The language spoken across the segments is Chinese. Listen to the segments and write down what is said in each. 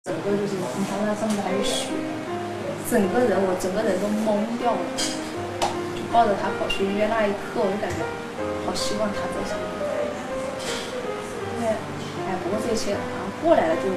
整个就是你看他上面还有血，我整个人都懵掉了，就抱着他跑去医院那一刻，我就感觉好希望他在身边。因为不过这些过来了就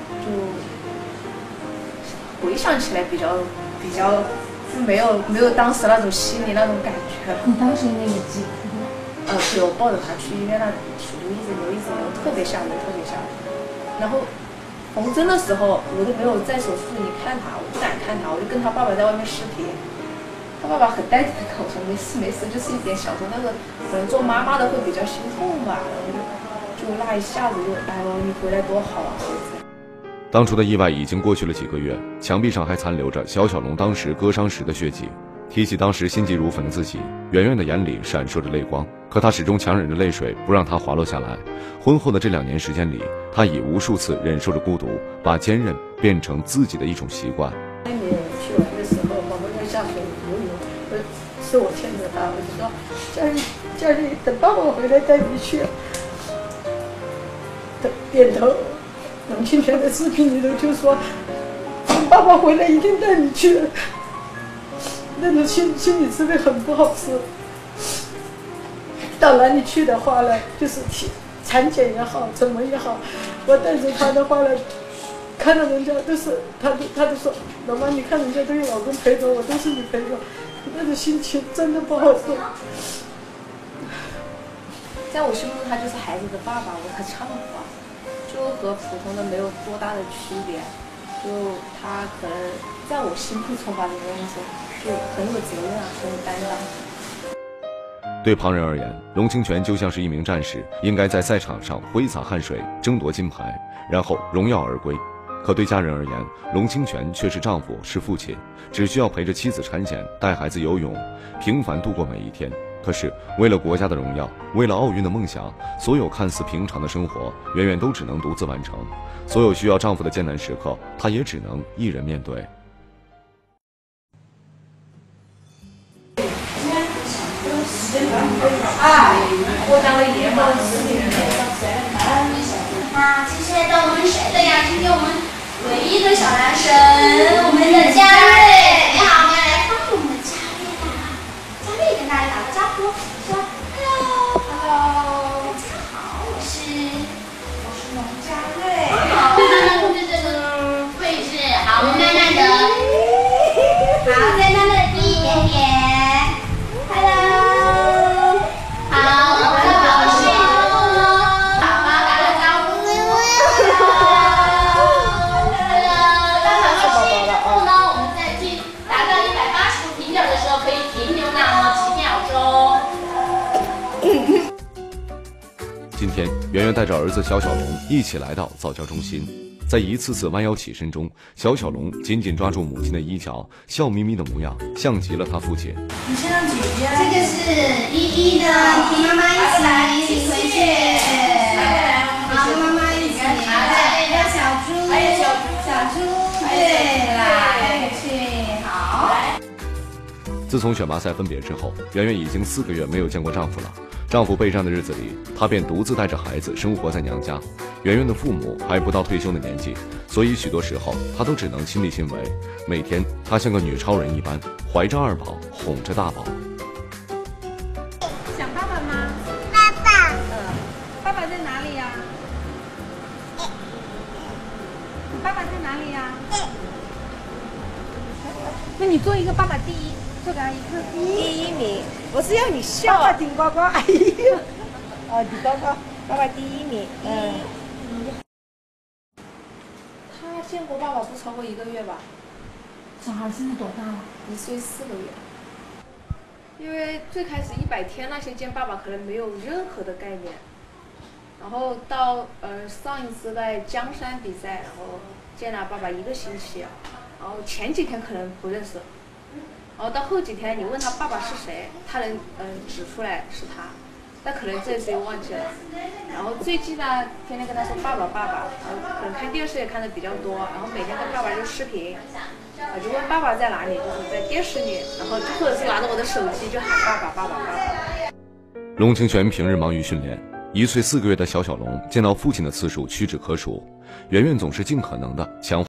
回想起来比较就没有当时那种心里那种感觉了。 你当时应该也记得。 对，我抱着他去医院那里去流，一直流，特别吓人。然后缝针的时候，我都没有在手术室里看他，我不敢看他，我就跟他爸爸在外面视频。他爸爸很淡定的跟我说：“没事，就是一点小痛，但是可能做妈妈的会比较心痛吧。”然后就那一下子就，哎呦，你回来多好啊！ 当初的意外已经过去了几个月，墙壁上还残留着小龙当时割伤时的血迹。提起当时心急如焚的自己，圆圆的眼里闪烁着泪光，可她始终强忍着泪水，不让它滑落下来。婚后的这2年时间里，她已无数次忍受着孤独，把坚韧变成自己的一种习惯。 那年去玩的时候，宝宝要下水游泳，是我牵着他，我就说佳丽，等爸爸回来带你去。点头。龙庆全的视频里头就说，等爸爸回来一定带你去。那种心里滋味很不好吃。到哪里去的话呢，就是产检也好，怎么也好，我带着他的话呢，看到人家都是他都说，老妈，你看人家都有老公陪着我，都是你陪着，那种心情真的不好受。在我心目中，他就是孩子的爸爸，我和丈夫啊，就和普通的没有多大的区别。就他可能在我心目中吧，应该说就很有责任啊，很有担当。 对旁人而言，龙清泉就像是一名战士，应该在赛场上挥洒汗水，争夺金牌，然后荣耀而归。可对家人而言，龙清泉却是丈夫，是父亲，只需要陪着妻子产检，带孩子游泳，平凡度过每一天。可是为了国家的荣耀，为了奥运的梦想，所有看似平常的生活，圆圆都只能独自完成。所有需要丈夫的艰难时刻，她也只能一人面对。 我当了爷嘛， 啊，这些都我们谁的呀？今天我们唯一的小男神，我们的嘉瑞，你好，我们要来欢迎我们的嘉瑞啦！嘉瑞跟大家打个招呼，说 hello， 大家好，我是龙嘉瑞。好，慢慢控制这个位置，好，我们慢慢的，好，再慢慢的低一点点 ，hello， 好，我们的宝石。 今天，圆圆带着儿子小龙一起来到早教中心，在一次次弯腰起身中，小龙紧紧抓住母亲的衣角，笑眯眯的模样，像极了他父亲。 你先让姐姐。这个是依依的，你跟妈妈一起回去。好，跟妈妈一起。对，让小猪。小猪。对啦，回去。好。 自从选拔赛分别之后，圆圆已经4个月没有见过丈夫了。丈夫备战的日子里，她便独自带着孩子生活在娘家。圆圆的父母还不到退休的年纪，所以许多时候她都只能亲力亲为。每天，她像个女超人一般，怀着2宝，哄着大宝。 想爸爸吗？ 爸爸。 爸爸在哪里呀？你爸爸在哪里呀？那你做一个爸爸第一，做给阿姨看。 第1名，我是要你笑啊，顶呱呱！哎呀，顶呱呱，爸爸第1名。 他见过爸爸不超过1个月吧？ 小孩现在多大了 ？1岁4个月。因为最开始100天那些见爸爸可能没有任何的概念，然后到上一次在江山比赛，然后见了爸爸1个星期，然后前几天可能不认识。然后到后几天，你问他爸爸是谁，他能指出来是他，但可能这次又忘记了。然后最近呢，天天跟他说爸爸，然后可能看电视也看的比较多，然后每天跟爸爸就视频，就问爸爸在哪里，就是在电视里，然后或者是拿着我的手机就喊爸爸。 龙清泉平日忙于训练， 1岁4个月的小小龙见到父亲的次数屈指可数，圆圆总是尽可能的强化